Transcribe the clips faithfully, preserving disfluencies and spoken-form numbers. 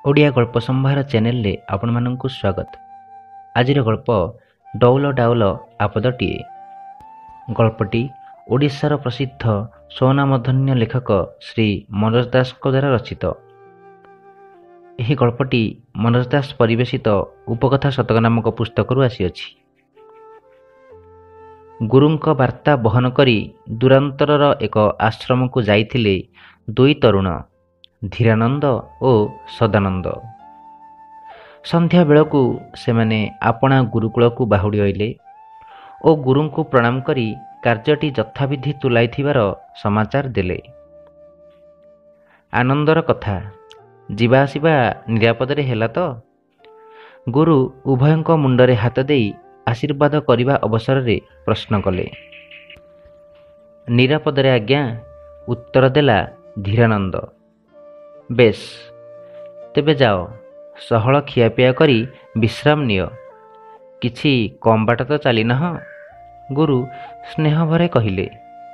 ଓଡ଼ିଆ ଗଳ୍ପ ସମ୍ଭାର ଚ୍ୟାନେଲରେ ଆପଣମାନଙ୍କୁ ସ୍ୱାଗତ। ଆଜିର ଗଳ୍ପ ଡଉଲ ଡାଉଲ ଆପଦଟିଏ। ଗଳ୍ପଟି ଓଡ଼ିଶାର ପ୍ରସିଦ୍ଧ ସ୍ୱନାମଧନ୍ୟ ଲେଖକ ଶ୍ରୀ ମନୋଜ ଦାସଙ୍କ ଦ୍ୱାରା ରଚିତ। ଏହି ଗଳ୍ପଟି ମନୋଜ ଦାସ ପରିବେଶିତ ଉପକଥା ଶତକ ନାମକ ପୁସ୍ତକରୁ ଆସିଅଛି। ଗୁରୁଙ୍କ ବାର୍ତ୍ତା ବହନ କରି ଦୂରାନ୍ତରର ଏକ ଆଶ୍ରମକୁ ଯାଇଥିଲେ ଦୁଇ ତରୁଣ, ଧୀରାନନ୍ଦ ଓ ସଦାନନ୍ଦ। ସନ୍ଧ୍ୟା ବେଳକୁ ସେମାନେ ଆପଣା ଗୁରୁକୁଳକୁ ବାହୁଡ଼ି ଅଇଲେ ଓ ଗୁରୁଙ୍କୁ ପ୍ରଣାମ କରି କାର୍ଯ୍ୟଟି ଯଥାବିଧି ତୁଲାଇଥିବାର ସମାଚାର ଦେଲେ। ଆନନ୍ଦର କଥା, ଯିବା ଆସିବା ନିରାପଦରେ ହେଲା ତ? ଗୁରୁ ଉଭୟଙ୍କ ମୁଣ୍ଡରେ ହାତ ଦେଇ ଆଶୀର୍ବାଦ କରିବା ଅବସରରେ ପ୍ରଶ୍ନ କଲେ। ନିରାପଦରେ ଆଜ୍ଞା, ଉତ୍ତର ଦେଲା ଧୀରାନନ୍ଦ। ବେଶ୍, ତେବେ ଯାଅ, ସହଳ ଖିଆପିଆ କରି ବିଶ୍ରାମ ନିଅ। କିଛି କମ୍ ବାଟ ତ ଚାଲିନାହଁ, ଗୁରୁ ସ୍ନେହଭରେ କହିଲେ।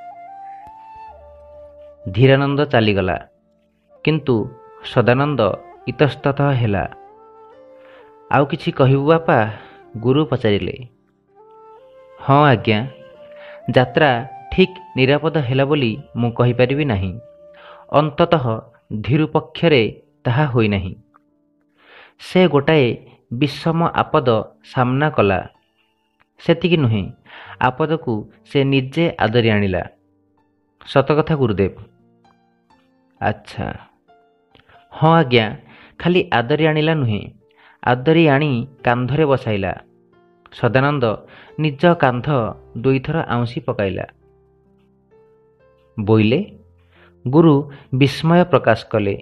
ଧୀରାନନ୍ଦ ଚାଲିଗଲା, କିନ୍ତୁ ସଦାନନ୍ଦ ଇତସ୍ତତଃ ହେଲା। ଆଉ କିଛି କହିବୁ ବାପା? ଗୁରୁ ପଚାରିଲେ। ହଁ ଆଜ୍ଞା, ଯାତ୍ରା ଠିକ୍ ନିରାପଦ ହେଲା ବୋଲି ମୁଁ କହିପାରିବି ନାହିଁ। ଅନ୍ତତଃ ଧୀରୁ ପକ୍ଷରେ ତାହା ହୋଇନାହିଁ। ସେ ଗୋଟାଏ ବିଷମ ଆପଦ ସାମ୍ନା କଲା, ସେତିକି ନୁହେଁ, ଆପଦକୁ ସେ ନିଜେ ଆଦରି ଆଣିଲା। ସତକଥା ଗୁରୁଦେବ। ଆଚ୍ଛା। ହଁ ଆଜ୍ଞା, ଖାଲି ଆଦରି ଆଣିଲା ନୁହେଁ, ଆଦରି ଆଣି କାନ୍ଧରେ ବସାଇଲା। ସଦାନନ୍ଦ ନିଜ କାନ୍ଧ ଦୁଇଥର ଆଉଁସି ପକାଇଲା। ବୋଇଲେ? ଗୁରୁ ବିସ୍ମୟ ପ୍ରକାଶ କଲେ।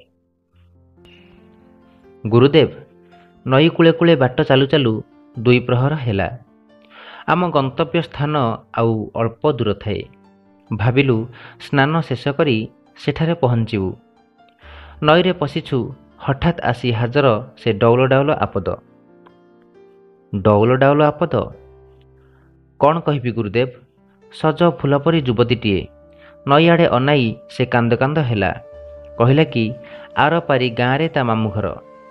ଗୁରୁଦେବ, ନଈ କୂଳେ କୂଳେ ବାଟ ଚାଲୁ ଚାଲୁ ଦୁଇ ପ୍ରହର ହେଲା। ଆମ ଗନ୍ତବ୍ୟ ସ୍ଥାନ ଆଉ ଅଳ୍ପ ଦୂର ଥାଏ। ଭାବିଲୁ ସ୍ନାନ ଶେଷ କରି ସେଠାରେ ପହଞ୍ଚିବୁ। ନଈରେ ପଶିଛୁ, ହଠାତ୍ ଆସି ହାଜର ସେ ଡଉଲ ଡାଉଲ ଆପଦ। ଡଉଲ ଡାଉଲ ଆପଦ? କ'ଣ କହିବି ଗୁରୁଦେବ, ସଜ ଫୁଲ ପରି ଯୁବତୀଟିଏ। ନଈଆଡ଼େ ଅନାଇ ସେ କାନ୍ଦ କାନ୍ଦ ହେଲା। କହିଲା କି ଆର ପାରି ଗାଁରେ ତା ମାମୁଁ ଘର।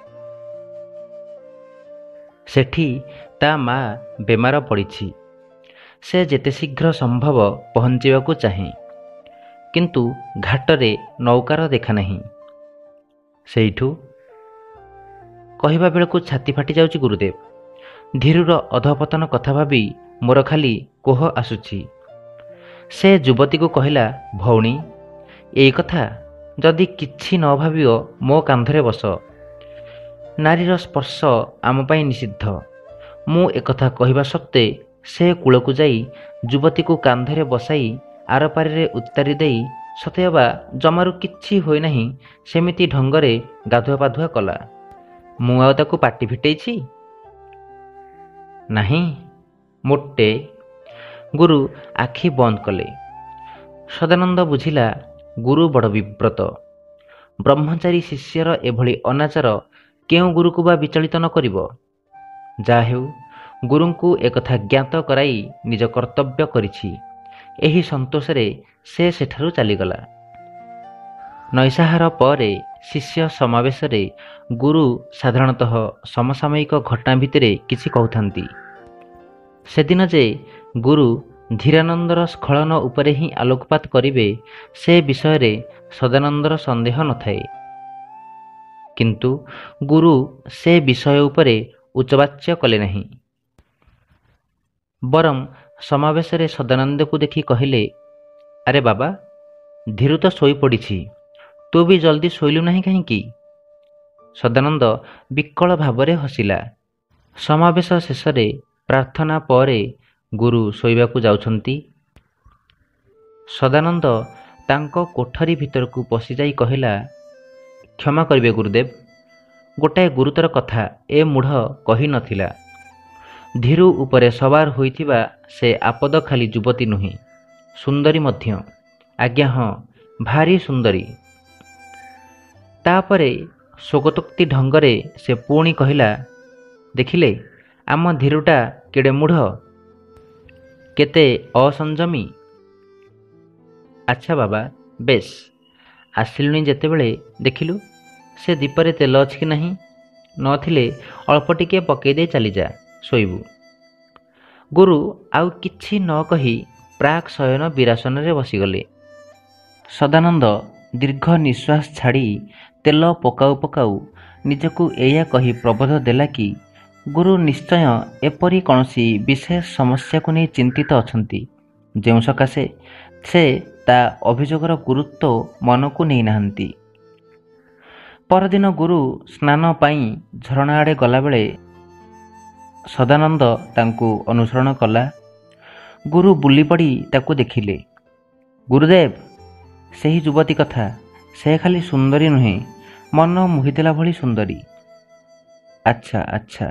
ସେଠି ତା ମା ବେମାର ପଡ଼ିଛି। ସେ ଯେତେ ଶୀଘ୍ର ସମ୍ଭବ ପହଞ୍ଚିବାକୁ ଚାହେଁ, କିନ୍ତୁ ଘାଟରେ ନୌକାର ଦେଖା ନାହିଁ। ସେଇଠୁ? କହିବା ବେଳକୁ ଛାତି ଫାଟି ଯାଉଛି ଗୁରୁଦେବ। ଧୀରୁର ଅଧପତନ କଥା ଭାବି ମୋର ଖାଲି କୋହ ଆସୁଛି। ସେ ଯୁବତୀକୁ କହିଲା, ଭଉଣୀ, ଏଇ କଥା ଯଦି କିଛି ନ ଭାବିବ ମୋ କାନ୍ଧରେ ବସ। ନାରୀର ସ୍ପର୍ଶ ଆମ ପାଇଁ ନିଷିଦ୍ଧ। ମୁଁ ଏକଥା କହିବା ସତ୍ତ୍ୱେ ସେ କୂଳକୁ ଯାଇ ଯୁବତୀକୁ କାନ୍ଧରେ ବସାଇ ଆରପାରିରେ ଉତ୍ତାରି ଦେଇ ସତେଅବା ଜମାରୁ କିଛି ହୋଇନାହିଁ ସେମିତି ଢଙ୍ଗରେ ଗାଧୁଆ ପାଧୁଆ କଲା। ମୁଁ ଆଉ ତାକୁ ପାଟି ଫିଟେଇଛି? ନାହିଁ ମୋଟେ। ଗୁରୁ ଆଖି ବନ୍ଦ କଲେ। ସଦାନନ୍ଦ ବୁଝିଲା, ଗୁରୁ ବଡ଼ ବିବ୍ରତ। ବ୍ରହ୍ମଚାରୀ ଶିଷ୍ୟର ଏଭଳି ଅନାଚାର କେଉଁ ଗୁରୁକୁ ବା ବିଚଳିତ ନ କରିବ? ଯାହା ହେଉ, ଗୁରୁଙ୍କୁ ଏକଥା ଜ୍ଞାତ କରାଇ ନିଜ କର୍ତ୍ତବ୍ୟ କରିଛି, ଏହି ସନ୍ତୋଷରେ ସେ ସେଠାରୁ ଚାଲିଗଲା। ନୈଶାହାର ପରେ ଶିଷ୍ୟ ସମାବେଶରେ ଗୁରୁ ସାଧାରଣତଃ ସମସାମୟିକ ଘଟଣା ଭିତରେ କିଛି କହୁଥାନ୍ତି। ସେଦିନ ଯେ ଗୁରୁ ଧୀରାନନ୍ଦର ସ୍ଖଳନ ଉପରେ ହିଁ ଆଲୋକପାତ କରିବେ, ସେ ବିଷୟରେ ସଦାନନ୍ଦର ସନ୍ଦେହ ନଥାଏ। କିନ୍ତୁ ଗୁରୁ ସେ ବିଷୟ ଉପରେ ଉଚ୍ଚବାଚ୍ୟ କଲେ ନାହିଁ। ବରଂ ସମାବେଶରେ ସଦାନନ୍ଦକୁ ଦେଖି କହିଲେ, ଆରେ ବାବା, ଧୀରୁ ତ ଶୋଇପଡ଼ିଛି, ତୁ ବି ଜଲ୍ଦି ଶୋଇଲୁ ନାହିଁ କାହିଁକି? ସଦାନନ୍ଦ ବିକଳ ଭାବରେ ହସିଲା। ସମାବେଶ ଶେଷରେ ପ୍ରାର୍ଥନା ପରେ ଗୁରୁ ଶୋଇବାକୁ ଯାଉଛନ୍ତି। ସଦାନନ୍ଦ ତାଙ୍କ କୋଠରୀ ଭିତରକୁ ପଶିଯାଇ କହିଲା, କ୍ଷମା କରିବେ ଗୁରୁଦେବ, ଗୋଟାଏ ଗୁରୁତର କଥା ଏ ମୂଢ଼ କହି ନଥିଲା। ଧୀରୁ ଉପରେ ସବାର ହୋଇଥିବା ସେ ଆପଦ ଖାଲି ଯୁବତୀ ନୁହେଁ, ସୁନ୍ଦରୀ ମଧ୍ୟ। ଆଜ୍ଞା ହଁ, ଭାରି ସୁନ୍ଦରୀ। ତାପରେ ସ୍ୱଗତୋକ୍ତି ଢଙ୍ଗରେ ସେ ପୁଣି କହିଲା, ଦେଖିଲେ ଆମ ଧୀରୁଟା କେଡ଼େ ମୂଢ଼, କେତେ ଅସଂଯମୀ। ଆଚ୍ଛା ବାବା, ବେଶ୍, ଆସିଲୁଣି ଯେତେବେଳେ ଦେଖିଲୁ ସେ ଦୀପରେ ତେଲ ଅଛି କି ନାହିଁ ନଥିଲେ ଅଳ୍ପ ଟିକିଏ ପକେଇ ଦେଇ ଚାଲିଯା, ଶୋଇବୁ। ଗୁରୁ ଆଉ କିଛି ନ କହି ପ୍ରାକ୍ ଶୟନ ବୀରାସନରେ ବସିଗଲେ। ସଦାନନ୍ଦ ଦୀର୍ଘ ନିଶ୍ୱାସ ଛାଡ଼ି ତେଲ ପକାଉ ପକାଉ ନିଜକୁ ଏଇଆ କହି ପ୍ରବୋଧ ଦେଲା କି ଗୁରୁ ନିଶ୍ଚୟ ଏପରି କୌଣସି ବିଶେଷ ସମସ୍ୟାକୁ ନେଇ ଚିନ୍ତିତ ଅଛନ୍ତି, ଯେଉଁ ସକାଶେ ସେ ତା ଅଭିଯୋଗର ଗୁରୁତ୍ୱ ମନକୁ ନେଇନାହାନ୍ତି। ପରଦିନ ଗୁରୁ ସ୍ନାନ ପାଇଁ ଝରଣା ଆଡ଼େ ଗଲାବେଳେ ସଦାନନ୍ଦ ତାଙ୍କୁ ଅନୁସରଣ କଲା। ଗୁରୁ ବୁଲିପଡ଼ି ତାକୁ ଦେଖିଲେ। ଗୁରୁଦେବ, ସେହି ଯୁବତୀ କଥା, ସେ ଖାଲି ସୁନ୍ଦରୀ ନୁହେଁ, ମନ ମୋହିଦେଲା ଭଳି ସୁନ୍ଦରୀ। ଆଚ୍ଛା ଆଚ୍ଛା।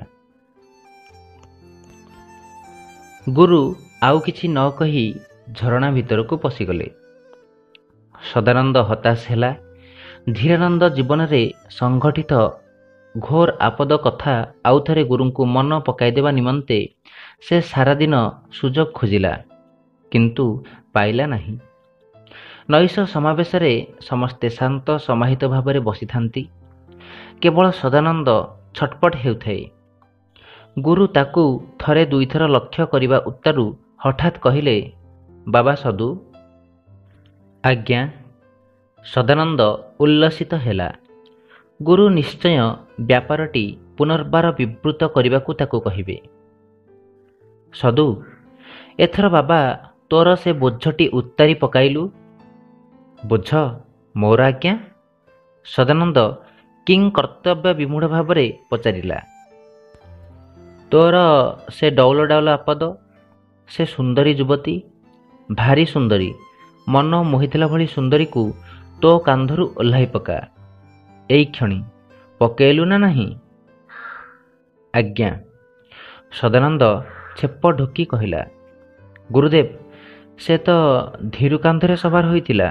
ଗୁରୁ ଆଉ କିଛି ନ କହି ଝରଣା ଭିତରକୁ ପଶିଗଲେ। ସଦାନନ୍ଦ ହତାଶ ହେଲା। ଧୀରାନନ୍ଦ ଜୀବନରେ ସଂଘଟିତ ଘୋର ଆପଦ କଥା ଆଉଥରେ ଗୁରୁଙ୍କୁ ମନ ପକାଇଦେବା ନିମନ୍ତେ ସେ ସାରାଦିନ ସୁଯୋଗ ଖୋଜିଲା, କିନ୍ତୁ ପାଇଲା ନାହିଁ। ନୈଶ ସମାବେଶରେ ସମସ୍ତେ ଶାନ୍ତ ସମାହିତ ଭାବରେ ବସିଥାନ୍ତି। କେବଳ ସଦାନନ୍ଦ ଛଟପଟ ହେଉଥାଏ। ଗୁରୁ ତାକୁ ଥରେ ଦୁଇଥର ଲକ୍ଷ୍ୟ କରିବା ଉତ୍ତାରୁ ହଠାତ୍ କହିଲେ, ବାବା ସଦୁ। ଆଜ୍ଞା। ସଦାନନ୍ଦ ଉଲ୍ଲସିତ ହେଲା। ଗୁରୁ ନିଶ୍ଚୟ ବ୍ୟାପାରଟି ପୁନର୍ବାର ବିବୃତ କରିବାକୁ ତାକୁ କହିବେ। ସଦୁ, ଏଥର ବାବା ତୋର ସେ ବୋଝଟି ଉତ୍ତାରି ପକାଇଲୁ। ବୋଝ ମୋର ଆଜ୍ଞା? ସଦାନନ୍ଦ କିଂ କର୍ତ୍ତବ୍ୟ ବିମୂଢ଼ ଭାବରେ ପଚାରିଲା। ତୋର ସେ ଡଉଲ ଡାଉଲ ଆପଦ, ସେ ସୁନ୍ଦରୀ ଯୁବତୀ, ଭାରି ସୁନ୍ଦରୀ, ମନ ମୋହିଥିଲା ଭଳି ସୁନ୍ଦରୀକୁ ତୋ କାନ୍ଧରୁ ଓହ୍ଲାଇ ପକା। ଏଇ କ୍ଷଣି ପକେଇଲୁ ନା ନାହିଁ? ଆଜ୍ଞା। ସଦାନନ୍ଦ ଛେପ ଢୋକି କହିଲା। ଗୁରୁଦେବ, ସେ ତ ଧୀରୁ କାନ୍ଧରେ ସବାର ହୋଇଥିଲା।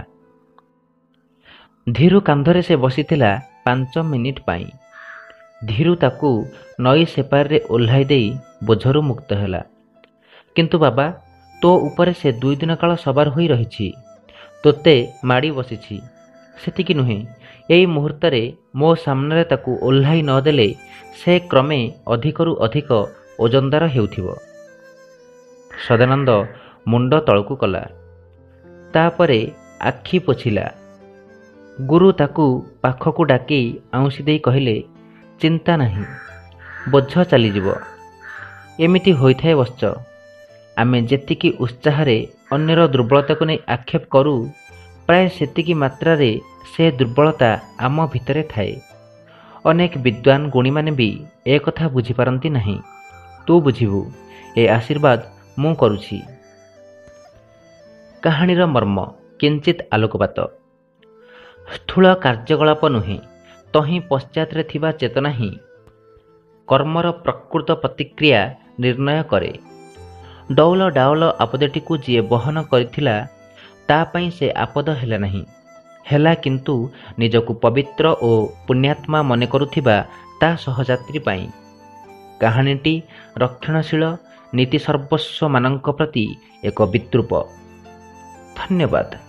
ଧୀରୁ କାନ୍ଧରେ ସେ ବସିଥିଲା ପାଞ୍ଚ ମିନିଟ୍ ପାଇଁ। ଧୀରୁ ତାକୁ ନଈ ସେପାରିରେ ଓହ୍ଲାଇ ଦେଇ ବୋଝରୁ ମୁକ୍ତ ହେଲା। କିନ୍ତୁ ବାବା, ତୋ ଉପରେ ସେ ଦୁଇ ଦିନ କାଳ ସବାର ହୋଇ ରହିଛି, ତୋତେ ମାଡ଼ି ବସିଛି। ସେତିକି ନୁହେଁ, ଏଇ ମୁହୂର୍ତ୍ତରେ ମୋ ସାମ୍ନାରେ ତାକୁ ଓହ୍ଲାଇ ନ ଦେଲେ ସେ କ୍ରମେ ଅଧିକରୁ ଅଧିକ ଓଜନଦାର ହେଉଥିବ। ସଦାନନ୍ଦ ମୁଣ୍ଡ ତଳକୁ କଲା। ତାପରେ ଆଖି ପୋଛିଲା। ଗୁରୁ ତାକୁ ପାଖକୁ ଡାକି ଆଉଁସି ଦେଇ କହିଲେ, ଚିନ୍ତା ନାହିଁ, ବୋଝ ଚାଲିଯିବ। ଏମିତି ହୋଇଥାଏ ବତ୍ସ, ଆମେ ଯେତିକି ଉତ୍ସାହରେ ଅନ୍ୟର ଦୁର୍ବଳତାକୁ ନେଇ ଆକ୍ଷେପ କରୁ, ପ୍ରାୟ ସେତିକି ମାତ୍ରାରେ ସେ ଦୁର୍ବଳତା ଆମ ଭିତରେ ଥାଏ। ଅନେକ ବିଦ୍ୱାନ ଗୁଣୀମାନେ ବି ଏ କଥା ବୁଝିପାରନ୍ତି ନାହିଁ। ତୁ ବୁଝିବୁ, ଏ ଆଶୀର୍ବାଦ ମୁଁ କରୁଛି। କାହାଣୀର ମର୍ମ କିଞ୍ଚିତ୍ ଆଲୋକପାତ। ସ୍ଥୂଳ କାର୍ଯ୍ୟକଳାପ ନୁହେଁ, ତହିଁ ପଶ୍ଚାତରେ ଥିବା ଚେତନା ହିଁ କର୍ମର ପ୍ରକୃତ ପ୍ରତିକ୍ରିୟା ନିର୍ଣ୍ଣୟ କରେ। ଡଉଲ ଡାଉଲ ଆପଦଟିକୁ ଯିଏ ବହନ କରିଥିଲା, ତା ପାଇଁ ସେ ଆପଦ ହେଲା ନାହିଁ, ହେଲା କିନ୍ତୁ ନିଜକୁ ପବିତ୍ର ଓ ପୁଣ୍ୟାତ୍ମା ମନେ କରୁଥିବା ତା ସହଯାତ୍ରୀ ପାଇଁ। କାହାଣୀଟି ରକ୍ଷଣଶୀଳ ନୀତି ସର୍ବସ୍ୱମାନଙ୍କ ପ୍ରତି ଏକ ବିଦ୍ରୂପ। ଧନ୍ୟବାଦ।